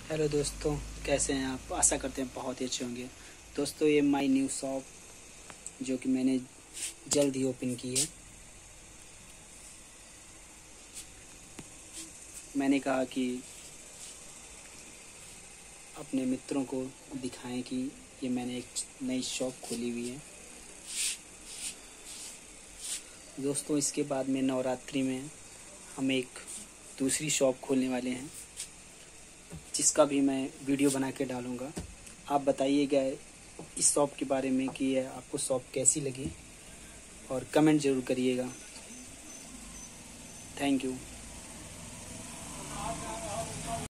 Hello दोस्तों, कैसे हैं आप? आशा करते हैं बहुत ही अच्छे होंगे। दोस्तों, ये माय न्यू शॉप जो कि मैंने जल्द ही ओपन की है। मैंने कहा कि अपने मित्रों को दिखाएं कि ये मैंने एक नई शॉप खोली हुई है। दोस्तों, इसके बाद में नवरात्रि में हम एक दूसरी शॉप खोलने वाले हैं, जिसका भी मैं वीडियो बना के डालूँगा। आप बताइएगा इस शॉप के बारे में कि आपको शॉप कैसी लगी, और कमेंट ज़रूर करिएगा। Thank you.